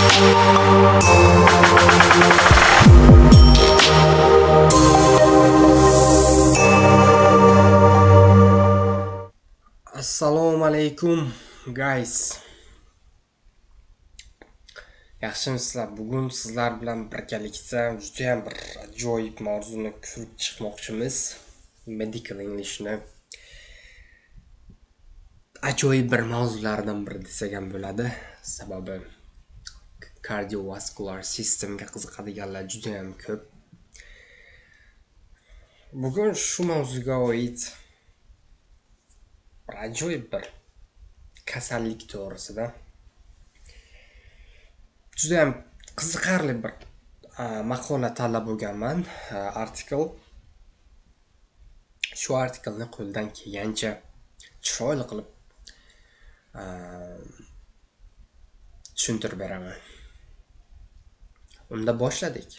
Assalomu alaykum guys. Yaxshimisizlar? Bugun sizlar bilan birgalikda juda ham bir ajoyib mavzuni ko'rib chiqmoqchimiz. Medical Englishni ajoyib bir mavzulardan biri desak ham bo'ladi. Sababi kardiovaskular sistemga qiziqadiganlar juda ham ko'p. Bugun shu mavzuga oid bir ajoyib bir kasallik to'g'risida juda ham qiziqarli bir maqola tanlab bo'lganman, artikel. Shu artikelni qo'ldan kelgancha chiroyli qilib tushuntirib beraman. Unda boshladik.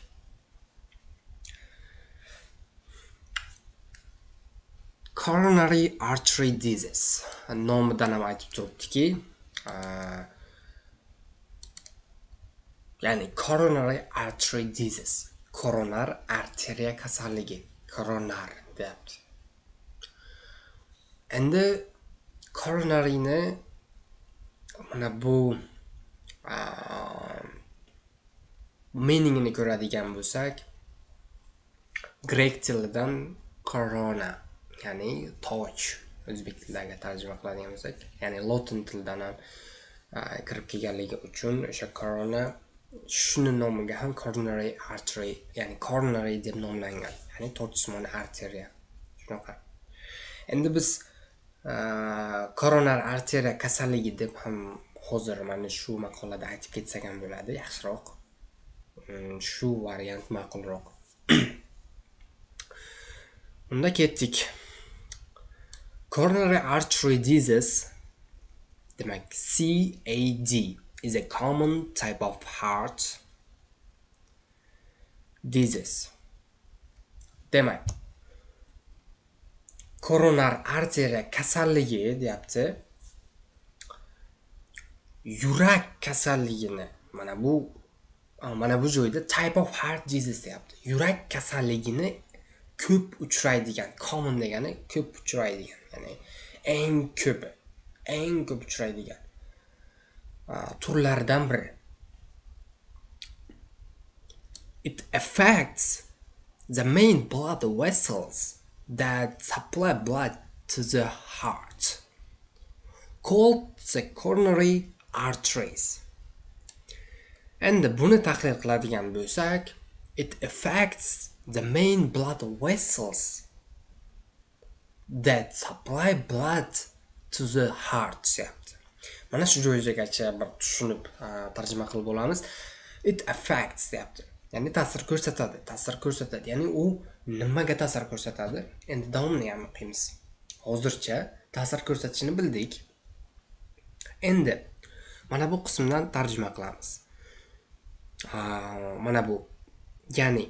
Coronary artery disease nomidan ham aytib turibdiki, ya'ni coronary artery disease, koronar arteriya kasalligi, koronar deyapti. Endi koronaryni mana bu meaningini ko'radigan bo'lsak, grek tilidan korona, ya'ni toj, o'zbek tiliga tarjima qiladigan bo'lsak, ya'ni lotin tilidan ham kirib kelganligi uchun o'sha korona shuni nomiga ham coronary artery, ya'ni coronary deb nomlangan, ya'ni tojsimon arteriya. Shunaqa. Endi biz koronar arteriya kasalligi deb ham hozir mana shu maqolada aytib ketsak ham bo'ladi, yaxshiroq. Shu variant ma'qulroq. Unda ketdik. Coronary artery disease, demak CAD, is a common type of heart disease. Demak, koronar arteriya kasalligi deyapti. Yurak kasalligini mana bu joyda type of heart disease deyapti. Yurak kasalligini ko'p uchraydigan, common degani ko'p uchraydigan, ya'ni eng ko'p uchraydigan turlardan biri. It affects the main blood vessels that supply blood to the heart, called the coronary arteries. Endi buni tahlil qiladigan bo'lsak, it affects the main blood vessels that supply blood to the heart deyapti. Mana shu joygacha bir tushunib tarjima qilib bo'lamiz. It affects deyapti. Ya'ni ta'sir ko'rsatadi. Ya'ni u nimaga ta'sir ko'rsatadi? Endi davomini ham o'qiymiz. Hozircha ta'sir ko'rsatishini bildik. Endi mana bu qismdan tarjima qilamiz. Mana bu, ya'ni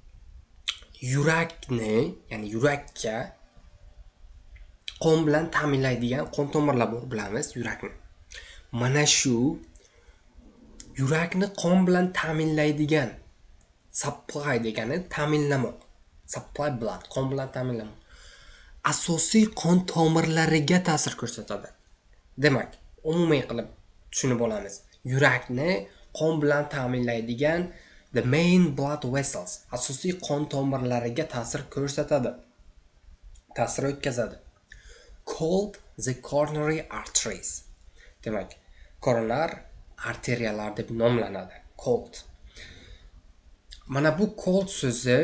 yurakka qon bilan ta'minlaydigan qon tomirlar bor, bilamiz yurakni. Mana shu yurakni qon bilan ta'minlaydigan, supply degani ta'minlamoq. Supply blood, qon bilan ta'minlamoq. Asosiy qon tomirlariga ta'sir ko'rsatadi. Demak, umumiy qilib tushunib olamiz. Yurakni qon bilan ta'minlaydigan the main blood vessels, asosiy qon tomirlariga ta'sir ko'rsatadi. Ta'sir o'tkazadi. Called the coronary arteries. Demak, koronar arteriyalar deb nomlanadi. Called. Mana bu called so'zi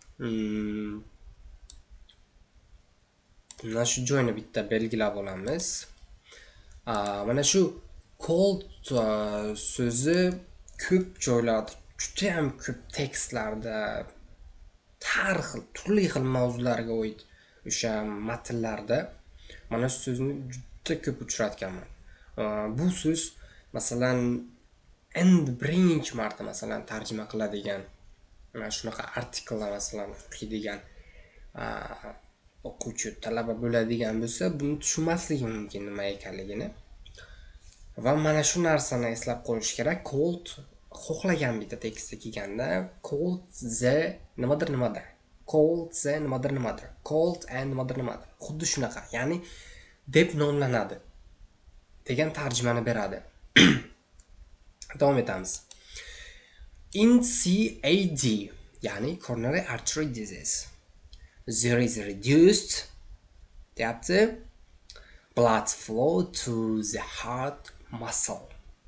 mana shu joyni bitta belgilab olamiz. Mana shu called so'zi ko'p joylarda, juda ham ko'p tekstlarda, har xil, turli xil mavzularga oid o'sha matnlarda mana shu so'zni juda ko'p uchratganman. Bu so'z masalan endi birinchi marta masalan tarjima qiladigan, mana shunaqa artikellar masalan o'qiydigan o'quvchi, talaba bo'ladigan bo'lsa, buni tushunmasligi mumkin nima ekanligini. Va mana shu narsani eslab qolish kerak. Cold xohlagan bitta tekstga kelganda called the nimadir nimadir. Called the nimadir nimadir. Called and nimadir nimadir. Xuddi shunaqa, ya'ni deb nomlanadi degan tarjimani beradi. Davom etamiz. In CAD, ya'ni coronary artery disease, there is reduced deyapti blood flow to the heart muscle.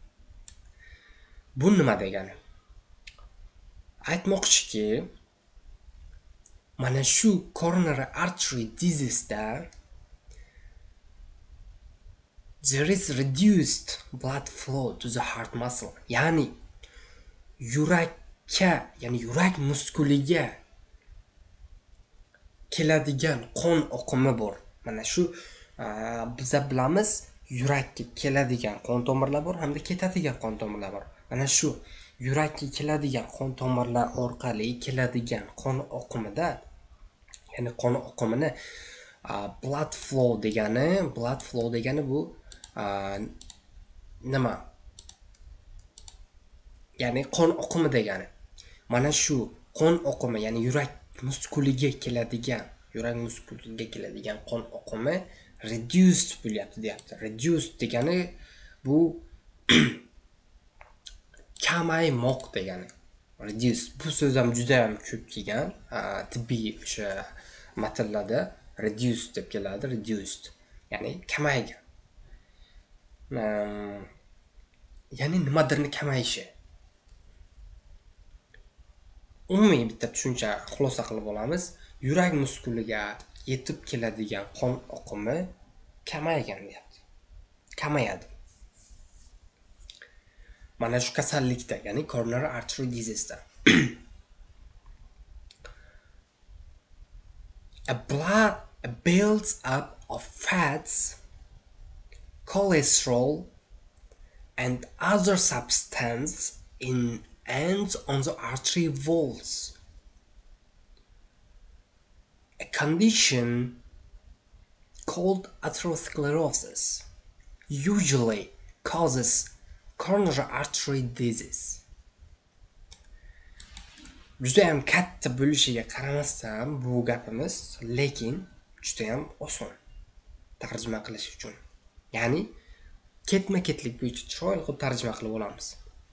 Bu nima degani? Aytmoqchiki, mana shu coronary artery disease da there is reduced blood flow to the heart muscle. Ya'ni yurakka, ya'ni yurak muskuliga keladigan qon oqimi bor. Mana shu biza bilamiz, yurakka keladigan qon tomirlar bor hamda ketadigan qon tomirlar bor. Mana shu yurakka keladigan qon tomirlar orqali keladigan qon oqimida, ya'ni qon oqimini blood flow degani bu nima? Ya'ni qon oqimi degani. Mana shu qon oqimi, ya'ni yurak muskuliga keladigan qon oqimi reduced bo'lyapti deyapti. Reduced degani bu kamaymoq degani. Reduced bu so'z ham juda ham ko'p kelgan tibbiy o'sha matnlarda reduced deb keladi. Reduced ya'ni kamaygan. Ya'ni nimadirni kamayishi. Umumiy bitta tushuncha xulosa qilib olamiz. Yurak muskuliga yetib keladigan qon oqimi kamaygan deyapti. Kamayadi. Mana shu kasallikda, ya'ni coronary artery disease da. A builds up of fats, cholesterol and other substances in and on the artery walls. A condition called atherosclerosis usually causes coronary artery disease. Juda ham katta bo'lishiga qaramasdan bu gapimiz, lekin juda ham oson tarjima qilish uchun. Ya'ni ketma-ketlik bo'yicha chiroyli qilib tarjima qilib olamiz.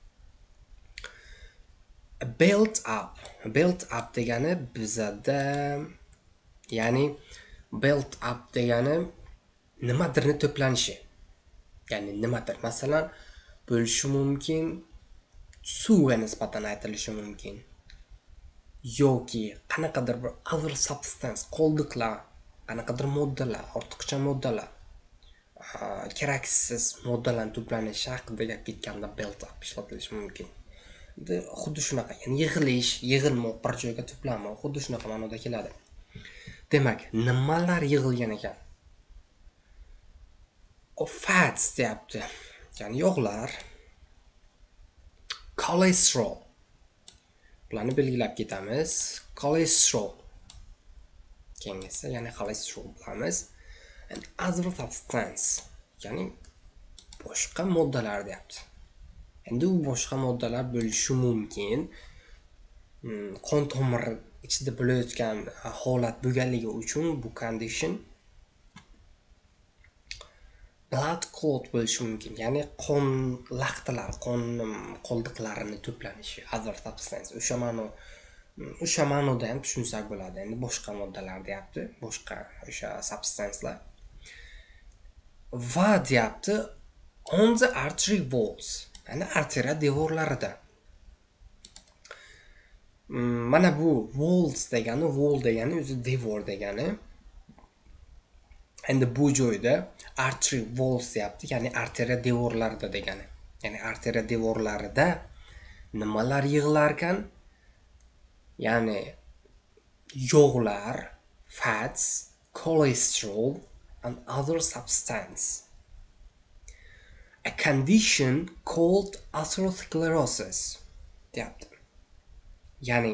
Built up degani bizada, ya'ni built up degani nimadirni to'planishi. Ya'ni nimadir, masalan, bo'lishi mumkin, suvga nisbatan aytilishi mumkin. Yoki qanaqadir bir other substance, qoldiqlar, qanaqadir moddalar, ortiqcha moddalar, keraksiz moddalarning to'planishi haqida gap ketganda built up ishlatilishi mumkin. Xuddi shunaqa, ya'ni yig'ilmoq, bir joyga to'planmoq, xuddi shunaqa ma'noda keladi. Demak, nimalar yig'ilgan ekan? Fats deyapti, ya'ni yog'lar. Cholesterol. Bularni belgilab ketamiz. Cholesterol. Kengaysa, ya'ni cholesterol bilamiz. And other substance, ya'ni boshqa moddalar deyapti. Endi u boshqa moddalar bo'lishi mumkin. Qon tomir ichida bo'layotgan holat bo'lganligi uchun bu condition blood clot bo'lishi mumkin. Ya'ni qon laxtalar, qon qoldiqlarini to'planishi, other substance. O'sha ma'noda ham tushunsak bo'ladi. Endi boshqa moddalar deyapti, boshqa o'sha substancelar. Va deyapti on the artery walls, ya'ni arteriya devorlarida. Mana bu walls degani, wall degani o'zi devor degani. Endi bu joyda artery walls deyapti, ya'ni arteriya devorlarida degani. Ya'ni arteriya devorlarida nimalar yig'ilar ekan? Ya'ni yog'lar, fats, cholesterol and other substance. A condition called atherosclerosis deyapti. Ya'ni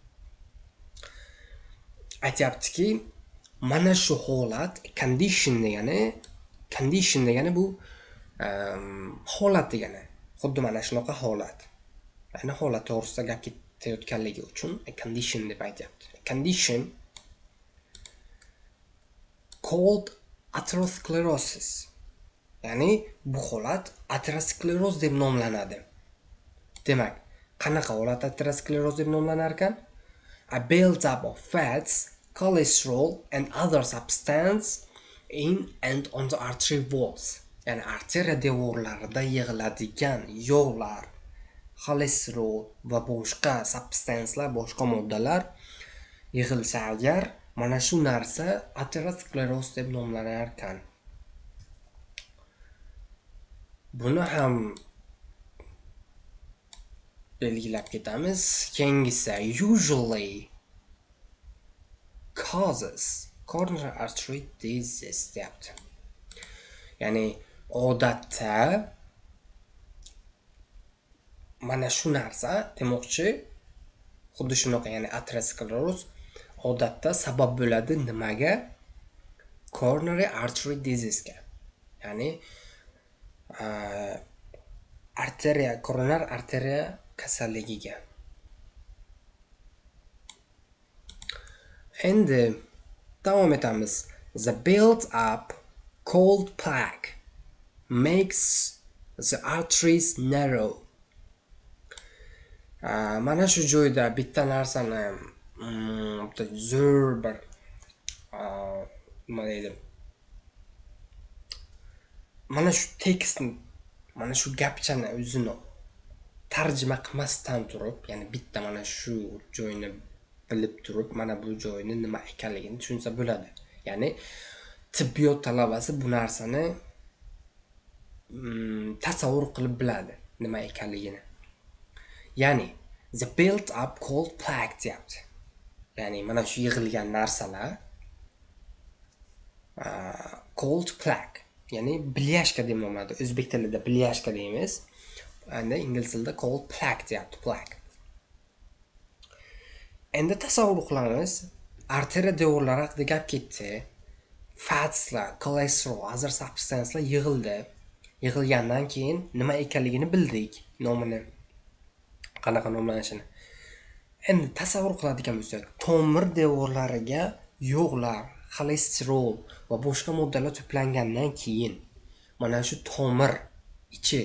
aytayaptiki, mana shu holat, condition degani bu holat degani. Xuddi mana shunaqa holat. Ayni holat to'g'risida gap ketayotganligi uchun a condition deb aytyapti. A condition called atherosclerosis. Ya'ni bu holat ateroskleroz deb nomlanadi. Demak, qanaqa holat ateroskleroz deb nomlanar ekan? A build-up of fats, cholesterol and other substance in and on the artery walls. Ya'ni arteriya devorlarida yig'iladigan yog'lar, xolesterol va boshqa substancelar, boshqa moddalar yig'ilsa agar, mana shu narsa ateroskleroz deb nomlanar ekan. Buni ham belgilab ketamiz. Keyingisi usually causes coronary artery disease deyapti. Ya'ni odatda mana shu narsa demoqchi, xuddi shunaqa, ya'ni ateroskleroz odatda sabab bo'ladi nimaga? Coronary artery disease ga. Ya'ni koronar arteriya kasalligiga. Endi davom etamiz. The build up cold plaque makes the arteries narrow. Mana shu joyda bitta narsani zo'r bir nima deydi? Mana shu tekstni, mana shu gapchani o'zini tarjima qilmasdan turib, ya'ni bitta mana shu joyni bilib turib, mana bu joyni nima ekanligini tushunsa bo'ladi. Ya'ni tibbiyot talabasi bu narsani tasavvur qilib biladi nima ekanligini. Ya'ni the built up cold plaque deyapti. Ya'ni mana shu yig'ilgan narsalar cold plaque, ya'ni bilyashka deb nomlanadi. O'zbek tilida bilyashka deymiz. Endi ingliz tilida cold plaque deyapti, plaque. Endi tasavvur qilamiz, arteriya devorlari haqida gap ketdi. Fatslar, cholesterol, other substancelar yig'ildi. Yig'ilgandan keyin nima ekanligini bildik, nomini, qanaqa nomlanishini. Endi tasavvur qiladigan bo'lsak, tomir devorlariga yog'lar, xolesterol va boshqa moddalar to'plangandan keyin mana shu tomir ichi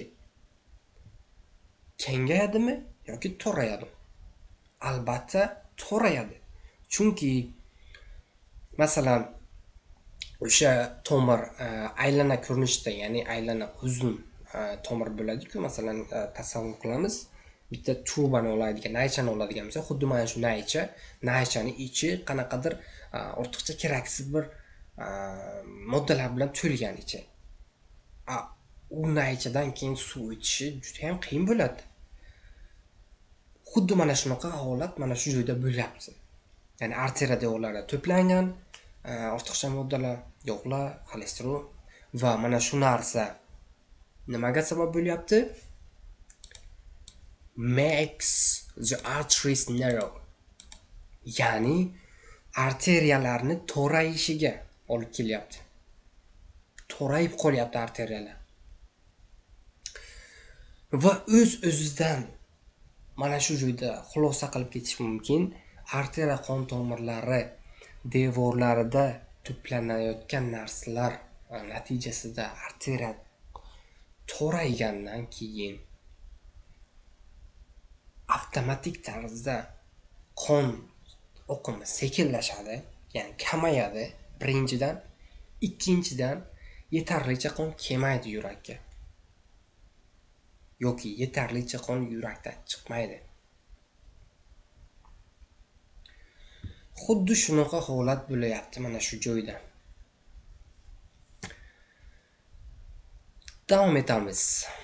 kengayadimi yoki torayadimi? Albatta torayadi. Chunki masalan o'sha tomir aylana ko'rinishda, ya'ni aylana uzun tomir bo'ladi-ku, masalan tasavvur qilamiz. Bitta trubani oladigan, naychani oladigan bo'lsa, xuddi mana shu naychani ichi qanaqadir ortiqcha keraksiz bir moddalar bilan to'lgan ichi. U naychadan keyin suv ichishi juda ham qiyin bo'ladi. Xuddi mana shunaqa holat mana shu joyda bo'lyapti. Ya'ni arteriya devorlarida to'plangan ortiqcha moddalar, yog'lar, xolesterol va mana shu narsa nimaga sabab bo'lyapti? Makes the arteries narrow. Ya'ni arteriyalarni torayishiga olib kelyapti. Torayib qolyapti arteriyalar. Va o'z-o'zidan mana shu joyda xulosa qilib ketish mumkin. Arteriya qon tomirlari devorlarida to'planayotgan narsalar natijasida arteriya toraygandan keyin avtomatik tarzda qon oqimi sekinlashadi, ya'ni kamayadi birinchidan, ikkinchidan yetarlicha qon kelmaydi yurakka. Yoki yetarlicha qon yurakdan chiqmaydi. Xuddi shunaqa holat bo'layapti mana shu joyda. Davom etamiz.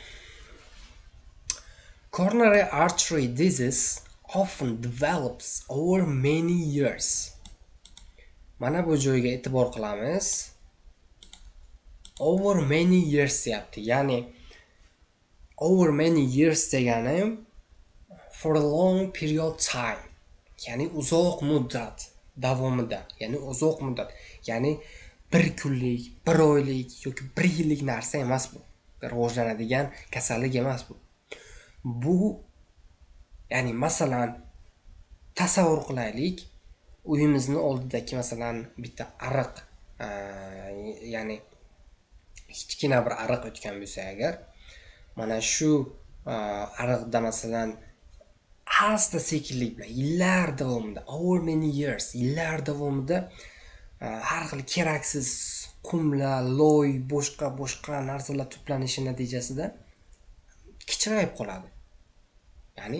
Coronary artery disease often develops over many years. Mana bu joyga e'tibor qilamiz. Over many years deyapti. Ya'ni over many years degani for a long period time. Ya'ni uzoq muddat davomida, ya'ni uzoq muddat, ya'ni bir kunlik, bir oylik yoki bir yillik narsa emas bu. Rivojlanadigan kasallik emas bu. Bu Ya'ni masalan tasavvur qilaylik, uyimizni oldidagi masalan bitta ariq, ya'ni kichkina bir ariq o'tgan bo'lsa agar, mana shu ariqda masalan asta sekinlik bilan yillar davomida, over many years, yillar davomida har xil keraksiz qumlar, loy, boshqa narsalar to'planishi natijasida kichrayib qoladi. Ya'ni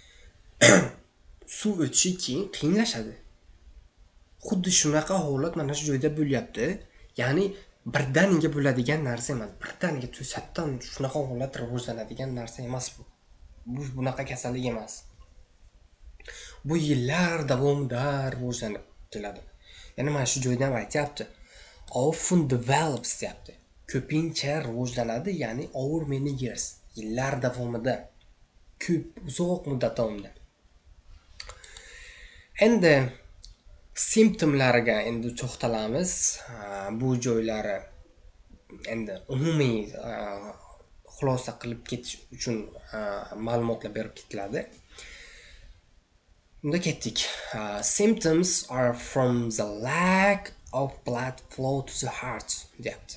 suv o'tishi keyin qiyinlashadi. Xuddi shunaqa holat mana shu joyda bo'lyapti. Ya'ni birdaniga bo'ladigan narsa emas. Birdaniga to'satdan shunaqa holat rivojlanadigan narsa emas bu. Bu bunaqa kasallik emas. Bu yillar davomida rivojlanib keladi. Ya'ni mana shu joyda ham aytyapti. Often develops deyapti. Ko'pincha rivojlanadi, ya'ni over many years. Yillar davomida. Ko'p uzoq muddat davomida. Endi simptomlariga endi to'xtalamiz. Bu joylari endi umumiy xulosa qilib ketish uchun ma'lumotlar berib ketiladi. Unda ketdik. Symptoms are from the lack of blood flow to the heart deyapti.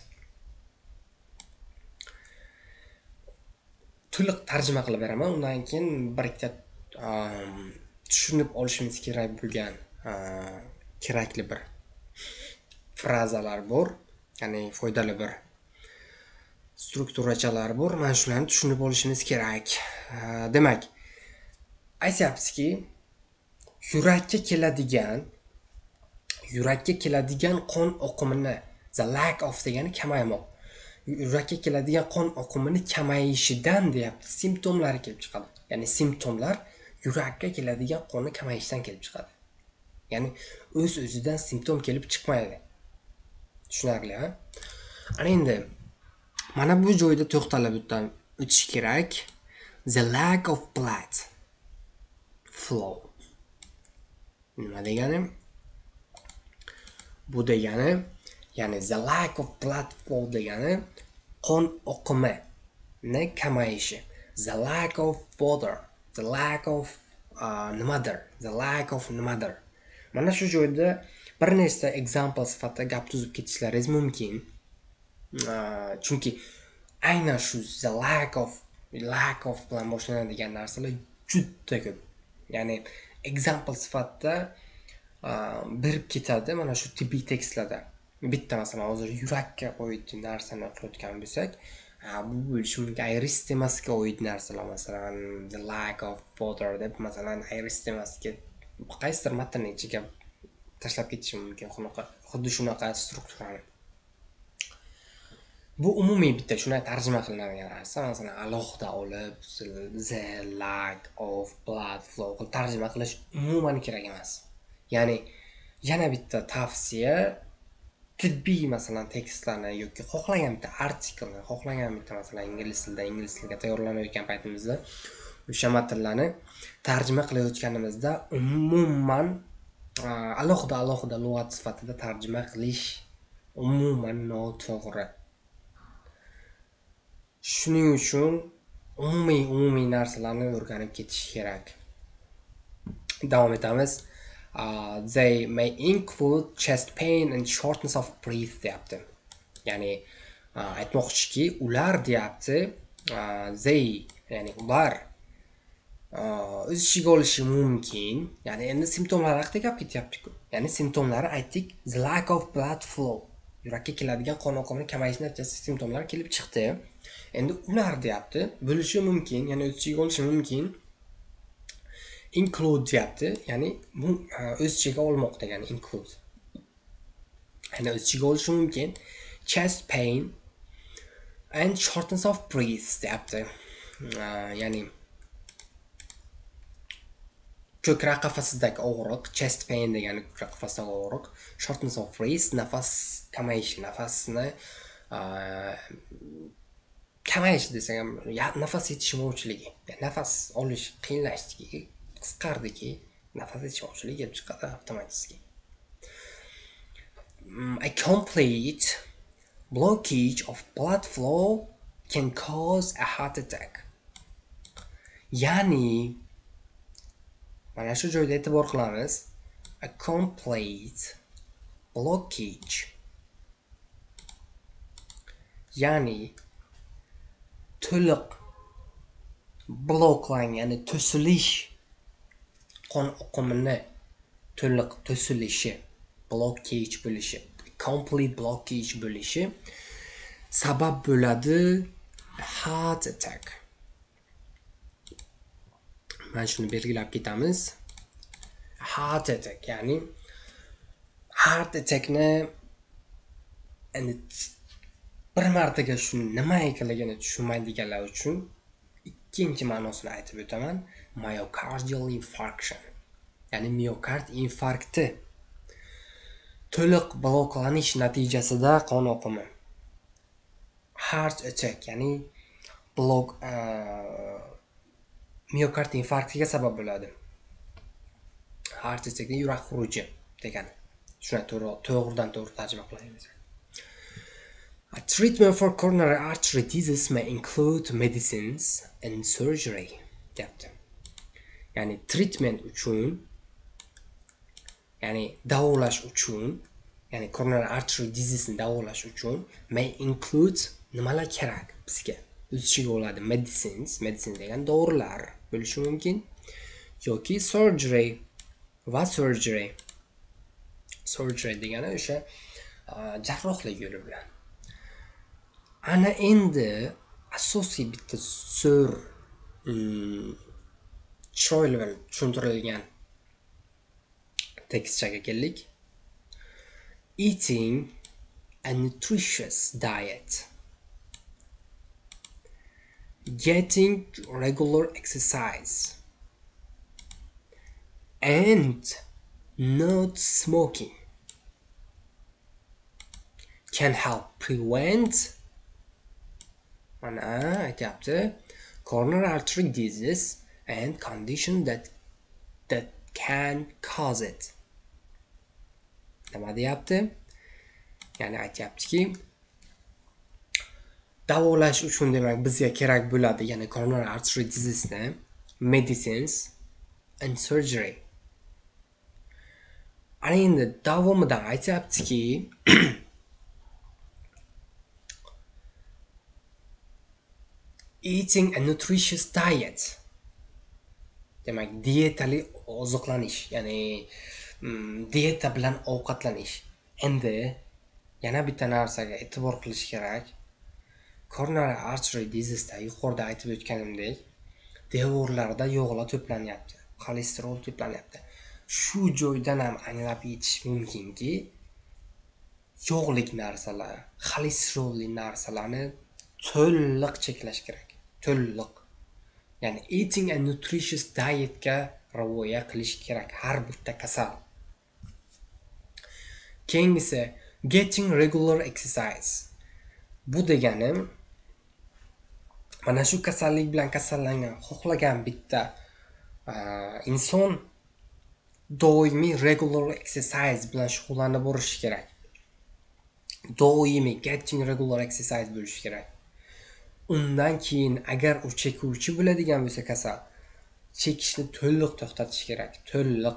To'liq tarjima qilib beraman, undan keyin bir ikkita tushunib olishimiz kerak bo'lgan kerakli bir frazalar bor, ya'ni foydali bir strukturachalar bor. Mana shularni tushunib olishimiz kerak. Demak, aytyapsizki, yurakka keladigan qon oqimini, the lack of degani kamaymoq. Yurakka keladigan qon oqimini kamayishidan deyapti, simptomlari kelib chiqadi. Ya'ni simptomlar yurakka keladigan qonni kamayishidan kelib chiqadi. Ya'ni o'z-o'zidan simptom kelib chiqmaydi. Tushunarli, ha? Ana endi mana bu joyda to'xtalib o'tish kerak. The lack of blood flow. Nima degani? Bu degani, ya'ni the lack of blood flow degani qon oqimi kamayishi. The lack of water, the lack of nimadir. Mana shu joyda bir nechta example sifatida gap tuzib ketishlaringiz mumkin. Chunki aynan shu the lack of bilan boshlanadigan narsalar juda ko'p. Ya'ni example sifatida berib ketadi mana shu tibbiy tekstlarda. Bitta masalan hozir yurakka oid narsani o'qiyotgan bo'lsak, bu bo'lishi mumkin aeristemaga oid narsalar, masalan the lack of water deb masalan aeristemaga qaysidir matnni ichiga tashlab ketishi mumkin. Xuddi shunaqa strukturani. Bu umumiy bitta shunday tarjima qilinadigan narsa. Masalan alohida olib the lack of blood flow tarjima qilish umuman kerak emas. Ya'ni yana bitta tavsiya, tibbiy masalan tekstlarni yoki xohlagan bitta artikelni, xohlagan bitta masalan ingliz tilga tayyorlanayotgan paytimizda o'sha matnlarni tarjima qilayotganimizda umuman alohida lug'at sifatida tarjima qilish umuman noto'g'ri. Shuning uchun umumiy narsalarni o'rganib ketish kerak. Davom etamiz. They may include chest pain and shortness of breath deyapti. Ya'ni aytmoqchiki, ular deyapti, ya'ni ular o'z ichiga olishi mumkin. Ya'ni endi simptomlar haqida gap ketyapti-ku. Ya'ni simptomlari aytdik, the lack of blood flow. Yurakka keladigan qon oqimini kamayishi natijasida simptomlar kelib chiqdi. Endi ular deyapti, bo'lishi mumkin, ya'ni o'z ichiga olishi mumkin. Include deyapti, ya'ni bu o'z ichiga olmoq degani include. Ya'ni o'z ichiga olishi mumkin chest pain and shortness of breath deyapti. Ya'ni ko'krak qafasidagi og'riq, chest pain degani ko'krak qafasidagi og'riq, shortness of breath nafas kamayishi, nafasni kamayish desam ham, nafas yetishmovchiligi, nafas olish qiyinlashdiki, qisqardiki, nafas yetishmovchiligi kelib chiqadi avtomatik. A complete blockage of blood flow can cause a heart attack. Ya'ni Mana shu joyda e'tibor qilamiz. A complete blockage. Ya'ni to'liq bloklangan, ya'ni to'silish, qon oqimini to'liq to'silishi, blockage bo'lishi, complete blockage bo'lishi sabab bo'ladi heart attack. Mana shuni belgilab ketamiz. Heart attack, ya'ni heart attackni endi bir martaga shuni nima ekanligini tushunmaydiganlar uchun ikkinchi ma'nosini aytib o'taman. Myocardial infarction, ya'ni miokard infarkti. To'liq bloklanish natijasida qon oqimi. Heart attack, ya'ni miokard infarktiga sabab bo'ladi. Heart attackni yurak xuruji degani. Shuni to'g'ridan to'g'ri tarjima qilaymiz. A treatment for coronary artery disease may include medicines and surgery. Deyapti. Ya'ni treatment uchun, ya'ni davolash uchun, ya'ni coronary artery disease'ni davolash uchun may include nimalar kerak bizga? O'z ichiga oladi medicine degan dorilar bo'lishi mumkin yoki surgery va surgery degani o'sha jarrohlik yo'li bilan. Ana endi asosiy bitta chiroyli bilan tushuntirilgan tekstchaga keldik. Eating a nutritious diet, getting regular exercise, and not smoking can help prevent coronary artery disease and condition that can cause it. Nima deyapti? Ya'ni aytayaptiki, davolash uchun demak bizga kerak bo'ladi, ya'ni coronary artery disease'ni medicines and surgery. Ana endi davomidan aytayaptiki, eating a nutritious diet, demak dietali oziqlanish, ya'ni dieta bilan ovqatlanish. Endi yana bitta narsaga e'tibor qilish kerak. Coronary artery disease'da yuqorida aytib o'tganimdek, devorlarda yog'lar to'planyapti, xolesterol to'planyapti. Shu joydan ham anglab yetish mumkinki, yog'lik narsalar, xolesterolli narsalarni to'liq cheklash kerak. To'liq. Ya'ni eating a nutritious dietga rioya qilish kerak har bitta kasal. Keyingisi getting regular exercise. Bu degani mana shu kasallik bilan kasallangan, xohlagan bitta inson doimiy regular exercise bilan shug'ullanib borishi kerak. Doimiy getting regular exercise bo'lishi kerak. Undan keyin agar u chekuvchi bo'ladigan bo'lsa kasal, chekishni to'liq to'xtatish kerak, to'liq.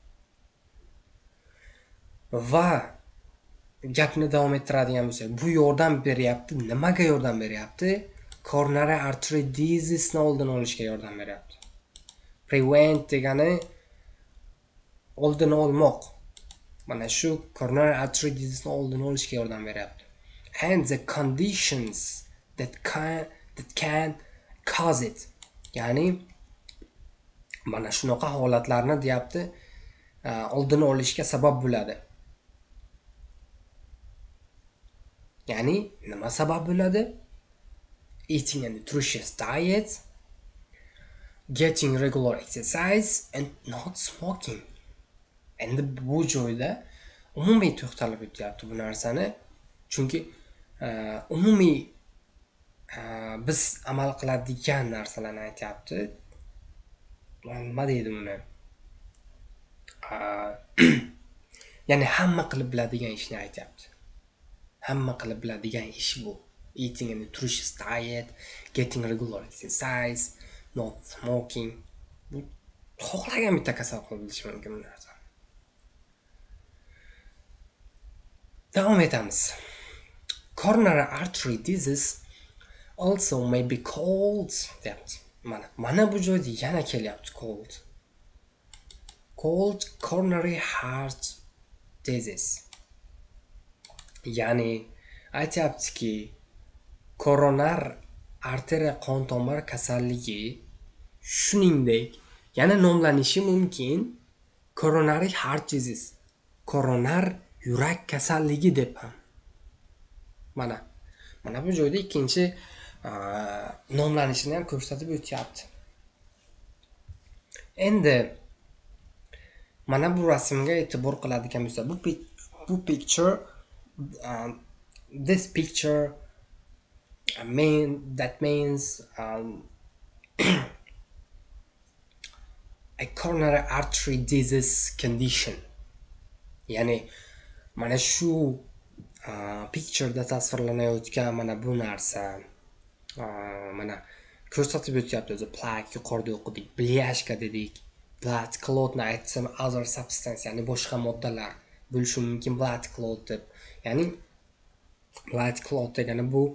Va gapni davom ettiradigan bo'lsak, bu yordam beryapti. Nimaga yordam beryapti? Coronary artery disease'ni oldini olishga yordam beryapti. Prevent degani oldini olmoq. Mana shu coronary artery disease'ni oldini olishga yordam beryapti. And the conditions that can cause it. Ya'ni mana shunaqa holatlarni deyapti, oldini olishga sabab bo'ladi. Ya'ni nima sabab bo'ladi? Eating a nutritious diet, getting regular exercise and not smoking. Endi bu joyda umumiy to'xtalib o'tyapti bu narsani. Chunki umumiy biz amal qiladigan narsalarni aytyapti. Nima deydi uni? Ya'ni hamma qilib biladigan ishni aytyapti. Hamma qilib biladigan ish bu. Eating a nutritious diet, getting regular exercise, not smoking. Bu xohlagan bitta kasallik bo'lishi mumkin bu narsa. Davom etamiz. Coronary artery disease also may be called deyapti. Mana bu joyda yana kelyapti called coronary heart disease. Ya'ni aytyaptiki, koronar arteriya qon tomir kasalligi shuningdek yana nomlanishi mumkin coronary heart disease, koronar yurak kasalligi deb ham. Mana bu joyda ikkinchi nomlanishini ham ko'rsatib o'tyapti. Endi mana bu rasmga e'tibor qiladigan bo'lsa, bu picture this picture that means a coronary artery disease condition. Ya'ni mana shu pictureda tasvirlanayotgan mana bu narsa mana ko'rsatib o'tyapti. O'zi plaque yuqorida o'qidik, blyashka dedik, blood clot ni aytsam other substance, ya'ni boshqa moddalar bo'lishi mumkin blood clot deb. Ya'ni blood clot degani bu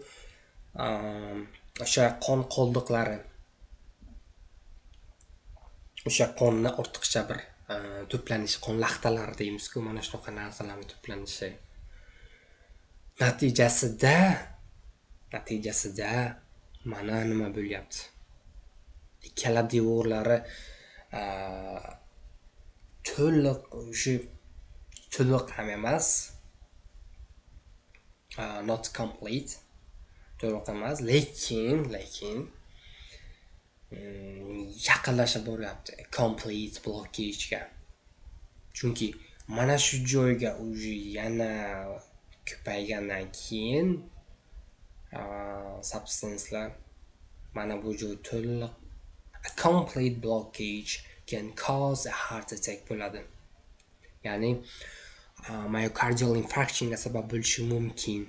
o'sha qon qoldiqlari, o'sha qonni ortiqcha bir to'planishi, qon laxtalari deymiz-ku, mana shunaqa narsalarning to'planishi natijasida mana nima bo'lyapti. Ikkala devorlari to'liq ham emas, not complete, to'liq emas, lekin yaqinlashib boryapti complete blockage-ga. Chunki mana shu joyga yana ko'paygandan keyin substancelar mana bu joy to'liq, a complete blockage can cause a heart attack bo'ladi. Ya'ni myocardial infarctionga sabab bo'lishi mumkin.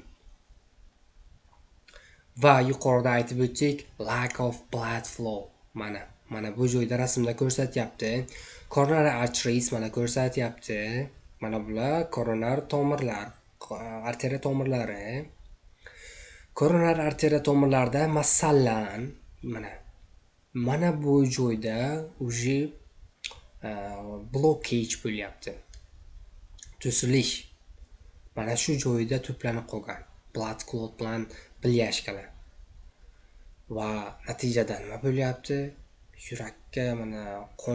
Va yuqorida aytib o'tdik, lack of blood flow. Mana bu joyda rasmda ko'rsatyapti. Coronary arteries mana ko'rsatyapti. Mana bular koronar tomirlar, arteriya tomirlari. Coronary arteriya tomirlarida masalan mana bu joyda уже blockage bo'lyapti. To'silish mana shu joyda to'planib qolgan blood clot bilan blyashkalar. Va natijada nima bo'lyapti? Yurakka qon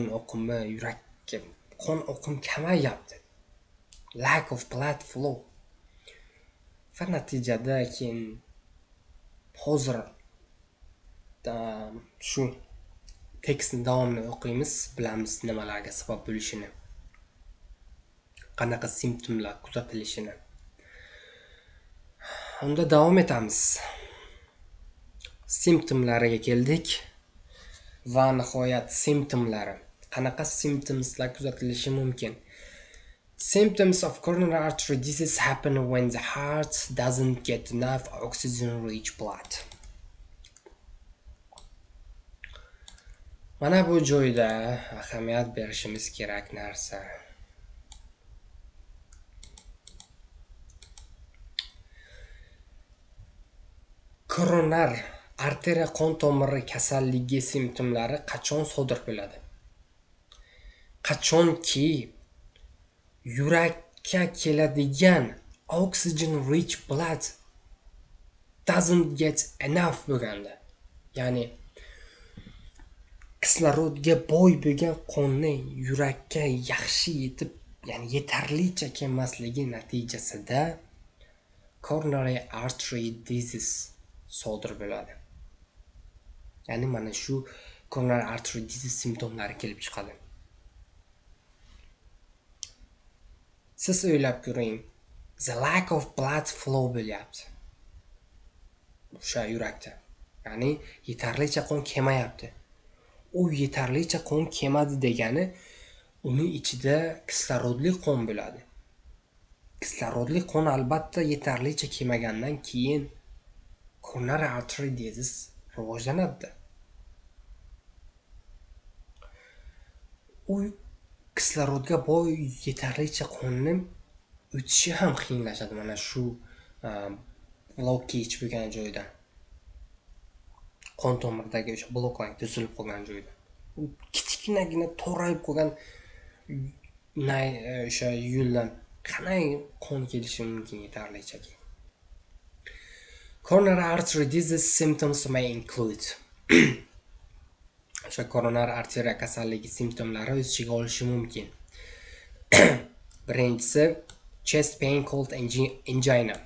oqimi kamayapti. Lack of blood flow. Va natijada keyin hozir shu tekstni davomini o'qiymiz, bilamiz nimalarga sabab bo'lishini, qanaqa simptomlar kuzatilishini. Unda davom etamiz. Simptomlariga keldik va nihoyat simptomlari. Qanaqa simptomlar kuzatilishi mumkin? Symptoms of coronary artery disease happen when the heart doesn't get enough oxygen-rich blood. Mana bu joyda ahamiyat berishimiz kerak narsa. Koronar arteriya qon tomiri kasalligi simptomlari qachon sodir bo'ladi? Qachonki yurakka keladigan oxygen rich blood doesn't get enough bo'lganda, ya'ni kislorodga boy bo'lgan qonni yurakka yaxshi yetib, ya'ni yetarlicha kelmasligi natijasida coronary artery disease sodir bo'ladi. Ya'ni mana shu coronary artery disease simptomlari kelib chiqadi. Siz o'ylab ko'ring, the lack of blood flow bo'lyapti o'sha yurakda. Ya'ni yetarlicha qon kelmayapti. U yetarlicha qon kelmadi degani, uni ichida kislorodli qon bo'ladi. Kislorodli qon albatta yetarlicha kelmagandan keyin coronary artery disease rivojlanadi. u kislorodga boy yetarlicha qonni o'tishi ham qiyinlashadi. Mana shu blockage bo'lgan joydan, qon tomiridagi o'sha bloklar tuzilib qolgan joyda, u kichkinagina torayib qolgan o'sha yo'ldan qanday qon kelishi mumkin yetarlicha. Coronary artery disease symptoms may include o'sha koronar arteriya kasalligi simptomlari o'z ichiga olishi mumkin. Birinchisi chest pain, cold angina.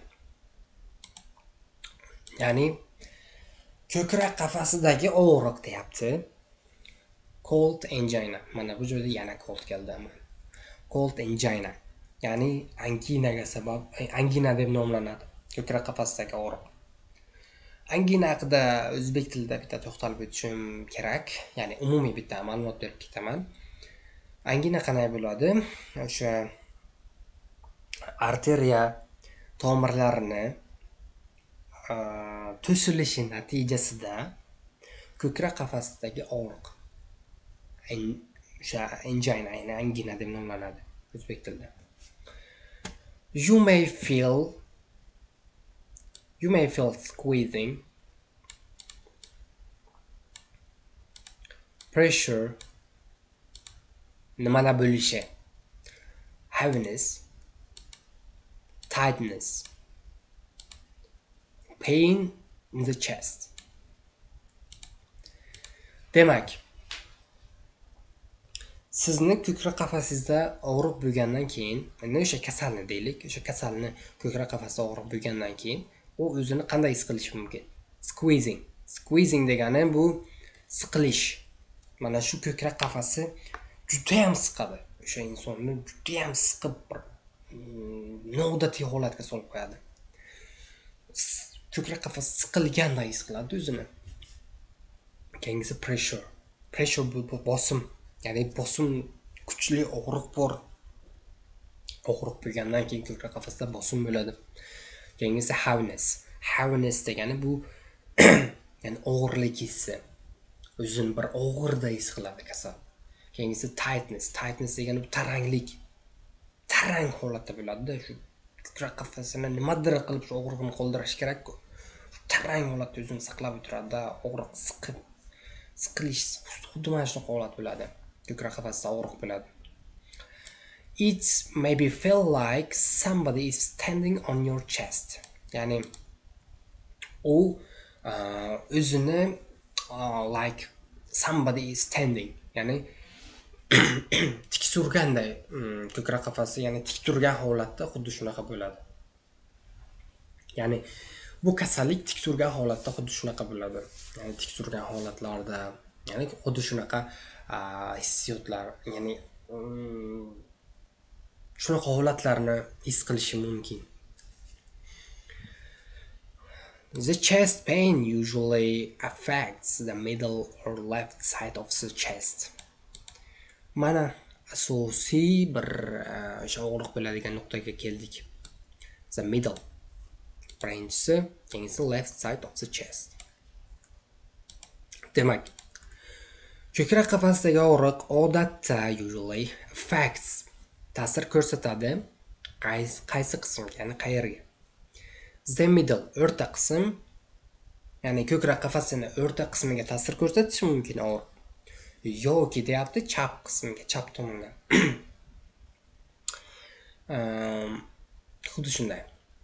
Ya'ni ko'krak qafasidagi og'riq deyapti. Cold angina. Mana bu joyda yana cold keldi. Cold angina. Ya'ni anginaga sabab, angina deb nomlanadi. Ko'krak qafasidagi og'riq. Angina haqida o'zbek tilida bitta to'xtalib o'tishim kerak. Ya'ni umumiy bitta ma'lumot berib ketaman. Angina qanday bo'ladi? O'sha arteriya tomirlarini to'silishi natijasida ko'krak qafasidagi og'riq, o'sha angina, ya'ni angina deb nomlanadi o'zbek tilida. You may feel squeezing, pressure, nimalar bo'lishi, heaviness, tightness, pain in the chest. Demak, sizni ko'krak qafasingizda og'riq bo'lgandan keyin, mana o'sha kasalni deylik, o'sha kasalni ko'krak qafasida og'riq bo'lgandan keyin u o'zini qanday his qilishi mumkin? Squeezing. Squeezing degani bu siqilish. Mana shu ko'krak qafasi juda ham siqadi. O'sha insonni juda ham siqib bir noodatiy holatga solib qo'yadi. Ko'krak qafasi siqilganday his qiladi o'zini. Keyingisi pressure. Pressure bu bosim. Ya'ni bosim, kuchli og'riq bor. Og'riq bo'lgandan keyin ko'krak qafasida bosim bo'ladi. Keyingisi heaviness. Heaviness degani bu ya'ni og'irlik hissi. O'zini bir og'irday his qiladi kasal. Keyingisi tightness. Tightness degani bu taranglik. Tarang holatda bo'ladi-da, shu ko'krak qafasini nimadir qilib shu og'riqni qoldirish kerak-ku. Tarang holatda o'zini saqlab o'tiradi-da, og'riq siqilish, xuddi mana shunaqa holat bo'ladi. Ko'krak qafasida og'riq bo'ladi. It maybe feel like somebody is standing on your chest. Ya'ni u o'zini like somebody is standing, ya'ni tik turganday, ko'krak qafasi ya'ni tik turgan holatda xuddi shunaqa bo'ladi. Ya'ni bu kasallik tik turgan holatda xuddi shunaqa bo'ladi. Ya'ni tik turgan holatlarda, ya'ni xuddi shunaqa hissiyotlar, ya'ni shunaqa holatlarni his qilishi mumkin. The chest pain usually affects the middle or left side of the chest. Mana asosiy bir o'sha og'riq bo'ladigan nuqtaga keldik. The middle. Birinchisi, keyingisi left side of the chest. Demak, ko'krak qafasidagi og'riq odatda usually affects, ta'sir ko'rsatadi qaysi qismga, ya'ni qayerga? The middle, o'rta qism, ya'ni ko'krak qafasini o'rta qismiga ta'sir ko'rsatishi mumkin og'riq. Yoki deyapti chap qismiga, chap tomonga. Xuddi shunday.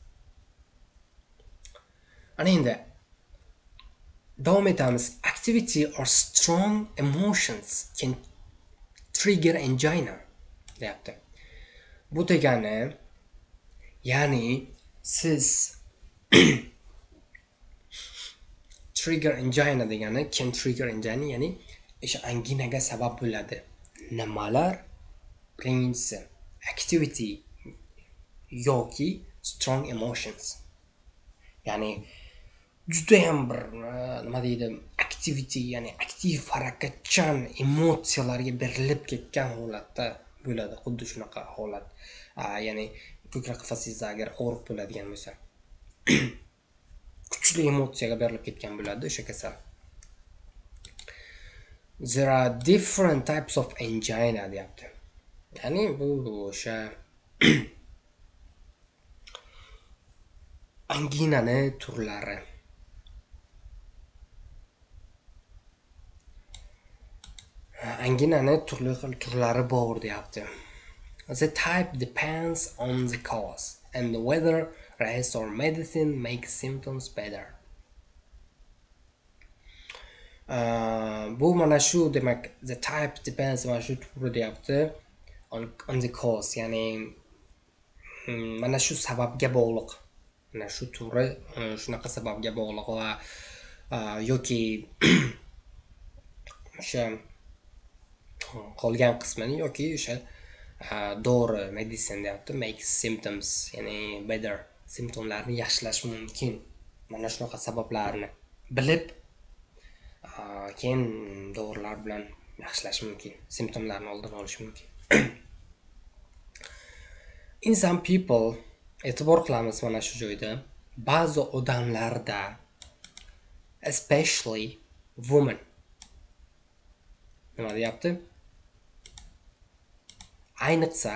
Ana endi davom etamiz. Activity or strong emotions can trigger angina deyapti. Bu degani, ya'ni siz trigger angina degani, can trigger angina, ya'ni o'sha anginaga sabab bo'ladi. Nimalar? Birinchisi activity yoki strong emotions. Ya'ni juda ham bir nima deydi, activity, ya'ni aktiv, harakatchan, emotsiyalarga berilib ketgan holatda bo'ladi. Xuddi shunaqa holat. Ya'ni ko'krak qafasingizda agar og'riq bo'ladigan bo'lsa, kuchli emotsiyaga berilib ketgan bo'ladi o'sha kasal. There are different types of angina deyapti. Ya'ni bu o'sha anginani turlari. Anginani turli xil turlari bor deyapti. The type depends on the cause and whether rest or medicine makes symptoms better. Bu mana shu demak, the type depends mana shu turi deyapti on the cause, ya'ni mana shu sababga bog'liq. Mana shu turi shunaqa sababga bog'liq va yoki o'sha qolgan qismini yoki o'sha dori medicine deyapti, makes symptoms, ya'ni better, simptomlarni yaxshilash mumkin. Mana shunaqa sabablarni bilib keyin dorilar bilan yaxshilash mumkin, simptomlarni oldini olish mumkin. In some people, e'tibor qilamiz mana shu joyda, ba'zi odamlarda, especially women, nima deyapti? Ayniqsa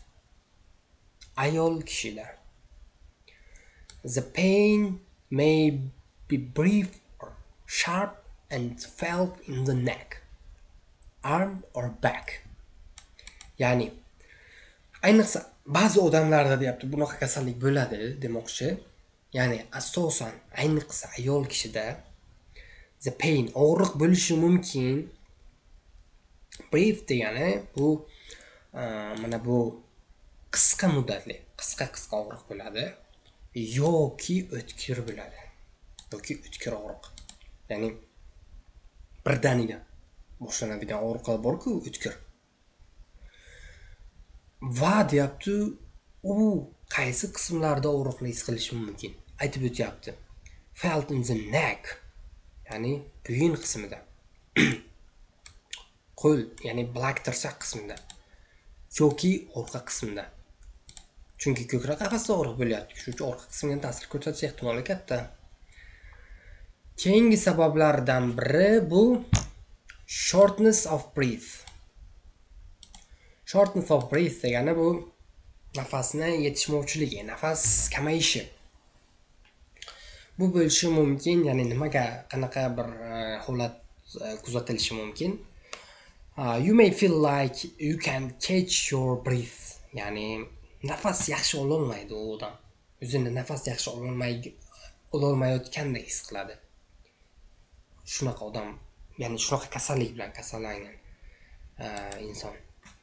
ayol kishida, the pain may be brief or sharp and felt in the neck, arm or back. Ya'ni ayniqsa ba'zi odamlarda deyapti, bunaqa kasallik bo'ladi demoqchi. Ya'ni asosan ayniqsa ayol kishida the pain, og'riq bo'lishi mumkin. Brief degani bu mana bu qisqa muddatli, qisqa og'riq bo'ladi yoki o'tkir bo'ladi. Yoki o'tkir og'riq. Ya'ni birdaniga boshlanadigan og'riqlar bor-ku, o'tkir. Va deyapti, u qaysi qismlarda og'riqni his qilishi mumkin? Aytib o'tyapti. Felt in the neck, ya'ni bo'yin qismida. Qo'l, ya'ni black tirsaq qismida. Yoki orqa qismida. Chunki ko'krak qafasida og'riq bo'lyapti. Shuning uchun orqa qismga ta'sir ko'rsatish ehtimoli katta. Keyingi sabablardan biri bu shortness of breath. Shortness of breath degani bu nafasni yetishmovchiligi, nafas kamayishi. Bu bo'lishi mumkin, ya'ni nimaga qanaqa bir holat kuzatilishi mumkin? You may feel like you can catch your breath. Ya'ni nafas yaxshi ololmaydi u odam. O'zini nafas yaxshi ololmayotgandek his qiladi. Shunaqa odam, ya'ni shunaqa kasallik bilan kasallangan inson.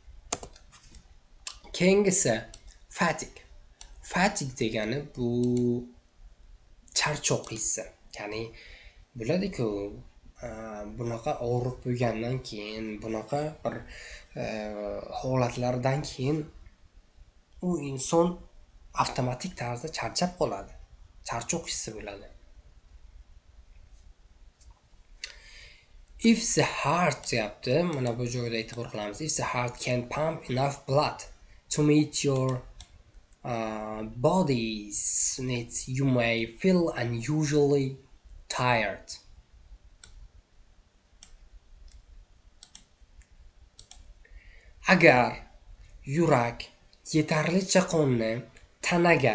Keyingisi fatigue. Fatigue degani bu charchoq hissi. Ya'ni bo'ladi-ku, bunaqa og'riq bo'lgandan keyin, bunaqa bir holatlardan keyin u inson avtomatik tarzda charchab qoladi. Charchoq hissi bo'ladi. If the heart deyapti, mana bu joyda e'tibor qilamiz. If the heart can pump enough blood to meet your body's needs, you may feel unusually tired. Agar yurak yetarlicha qonni tanaga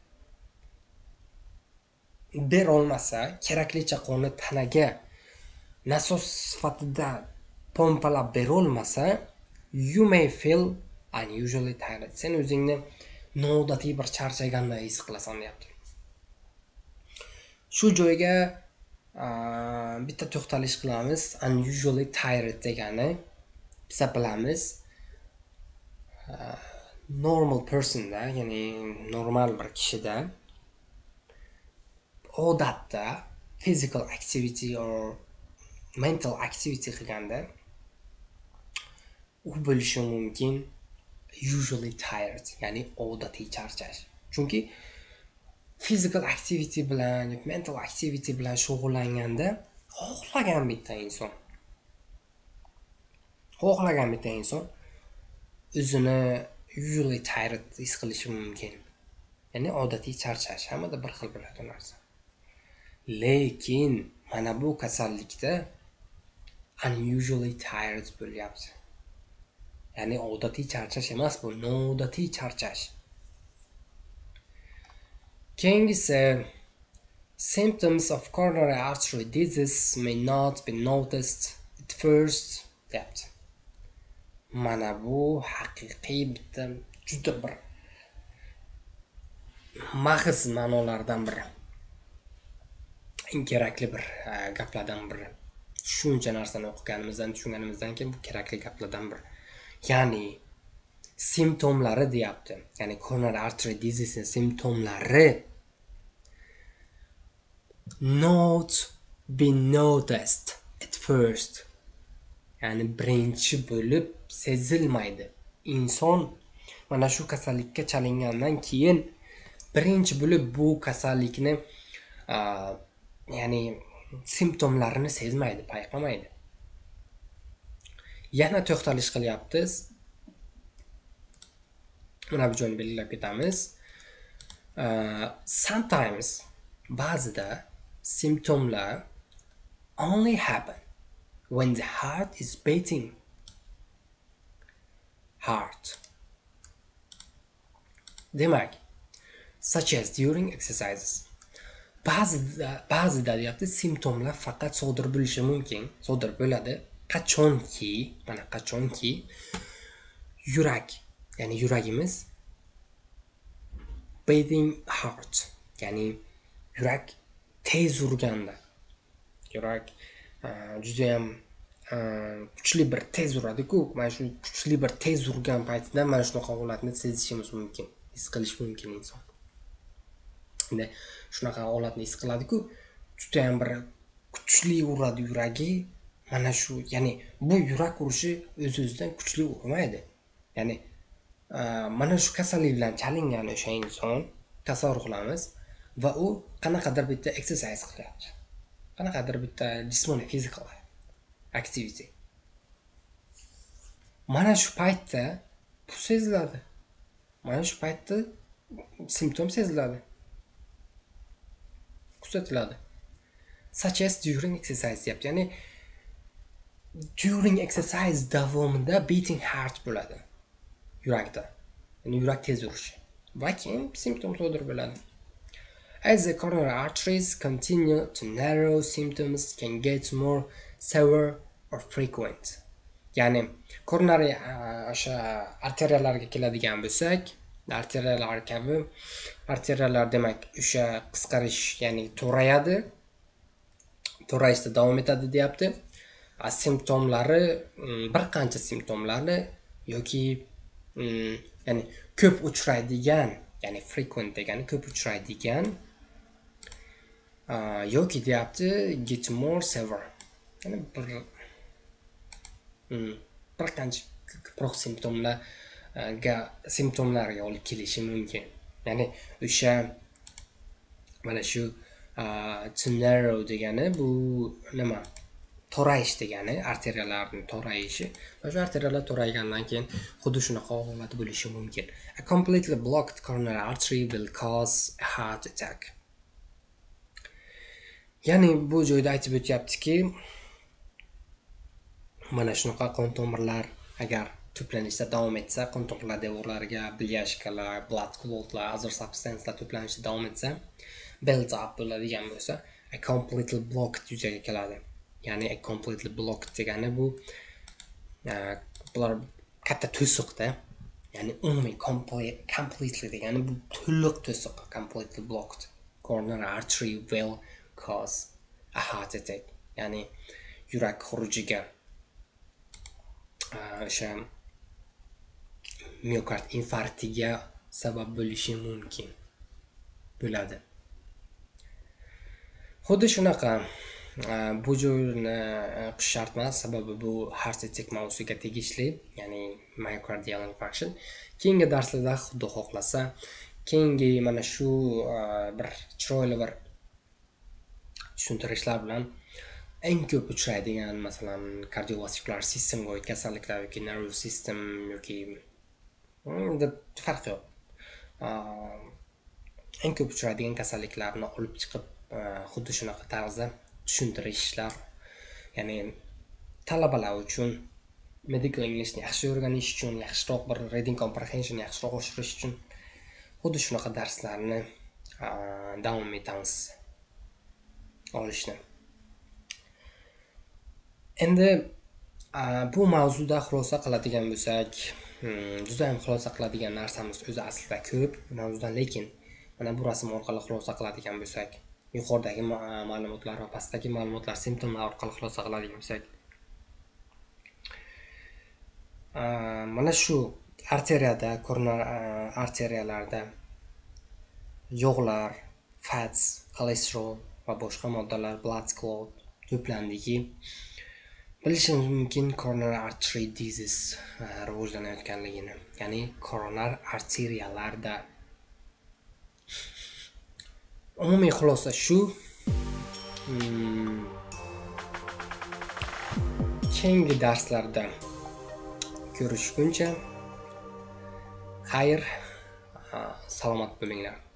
berolmasa, keraklicha qonni tanaga nasos sifatida pompalab berolmasa, you may feel unusually tired. Sen o'zingni noodatiy bir charchaganday his qilasan deyapti. Shu joyga bitta to'xtalish qilamiz. Unusually tired degani biz bilamiz normal personda, ya'ni normal bir kishida odatda physical activity or mental activity qilganda u bo'lishi mumkin usually tired, ya'ni odatiy charchash. Chunki physical activity bilan, mental activity bilan shug'ullanganda xohlagan bitta inson o'zini usually tired his qilishi mumkin. Ya'ni odatiy charchash, hammada bir xil bo'ladi narsa. Lekin mana bu kasallikda unusually tired bo'lyapti. Ya'ni odatiy charchash emas bu, noodatiy charchash. Keyingisi, symptoms of coronary artery disease may not be noticed at first deyapti. Mana bu haqiqiy bitta juda bir mag'iz ma'nolardan biri. Eng kerakli bir gaplardan biri. Shuncha narsani o'qiganimizdan, tushunganimizdan keyin bu kerakli gaplardan biri. Ya'ni simptomlari deyapti. Ya'ni coronary artery disease simptomlari not be noticed at first. Ya'ni birinchi bo'lib sezilmaydi. Inson mana shu kasallikka chalingandan keyin birinchi bo'lib bu kasallikni ya'ni simptomlarini sezmaydi, payqamaydi. Yana to'xtalish qilyapti. Mana bu joyni belgilab ketamiz. Sometimes ba'zida symptomlar only happen when the heart is beating hard. Demak, such as during exercises. Ba'zida deyapti, simptomlar faqat sodir bo'lishi mumkin, sodir bo'ladi. Qachonki yurak, ya'ni yuragimiz beating heart, ya'ni yurak tez urganda. Yurak juda ham kuchli bir tez uradi-ku, mana shu kuchli bir tez urgan paytida mana shunaqa holatni sezishimiz mumkin, his qilish mumkin inson. Endi shunaqa holatni his qiladi-ku, juda ham bir kuchli uradi yuragi. Mana shu, ya'ni bu yurak urishi o'z-o'zidan kuchli urmaydi. Ya'ni mana shu kasallik bilan chalingan o'sha inson tasavvur qilamiz va u qanaqadir bitta exercise qilyapti. Qanaqadir bitta jismoniy physical activity. Mana shu paytda bu seziladi. Mana shu paytda simptom seziladi. Kuzatiladi. Such as during exercise deyapti. Ya'ni during exercise davomida beating heart bo'ladi yurakda. Ya'ni yurak tez urishi. Va keyin simptom sodir bo'ladi. As the coronary arteries continue to narrow, symptoms can get more severe or frequent. Ya'ni coronary o'sha arteriyalarga keladigan bo'lsak, arteriyalar kabi, arteriyalar demak o'sha qisqarish, ya'ni to'rayadi. To'rayishda davom etadi deyapti. Simptomlari, bir qancha simptomlari yoki ya'ni ko'p uchraydigan, ya'ni frequent degani ko'p uchraydigan yoki deyapti get more severe. Ya'ni bir qancha ko'proq simptomlarga olib kelishi mumkin. Ya'ni o'sha mana shu to narrow degani bu nima? To'rayish degani, arteriyalarning to'rayishi. Va shu arteriyalar to'raygandan keyin xuddi shunaqa holat bo'lishi mumkin. A completely blocked coronary artery will cause a heart attack. Ya'ni bu joyda aytib o'tyaptiki, mana shunaqa qon tomirlar agar to'planishda davom etsa, qon tomirlar devorlariga blyashkalar, blood clotlar, other substancelar to'planishda davom etsa, build up bo'ladigan bo'lsa, a completely blocked yuzaga keladi. Ya'ni a completely blocked degani bu bular katta to'siqda. Ya'ni umumiy completely degani bu to'liq to'siq, completely blocked. Coronary artery will cause a heart attack. Ya'ni yurak xurujiga o'sha miokard infarktiga sabab bo'lishi mumkin bo'ladi. Xuddi shunaqa bu joyni o'qish shart emas, sababi bu heart attack mavzusiga tegishli, ya'ni myocardial infarction. Keyingi darslarda xudo xohlasa, keyingi mana shu bir chiroyli bir tushuntirishlar bilan eng ko'p uchraydigan, masalan, kardiovaskular sistemga oid kasalliklar yoki nervous system yoki deb farq yo'q. Eng ko'p uchraydigan kasalliklarni olib chiqib, xuddi shunaqa tarzda tushuntirishlar, ya'ni talabalar uchun medical Englishni yaxshi o'rganish uchun, yaxshiroq bir reading comprehension yaxshiroq oshirish uchun xuddi shunaqa darslarni davom etamiz olishni. Endi bu mavzuda xulosa qiladigan bo'lsak, juda ham xulosa qiladigan narsamiz o'zi aslida ko'p bu mavzudan, lekin mana bu rasm orqali xulosa qiladigan bo'lsak, yuqoridagi ma'lumotlar va pastdagi ma'lumotlar simptomlar orqali xulosa qiladigan bo'lsak, mana shu arteriyada, koronar arteriyalarda yog'lar, fats, xolesterol va boshqa moddalar, blood clot to'plandiki, bilishimiz mumkin coronary artery disease rivojlanayotganligini. Ya'ni koronar arteriyalarda. Umumiy xulosa shu. Keyingi darslarda ko'rishguncha xayr, salomat bo'linglar.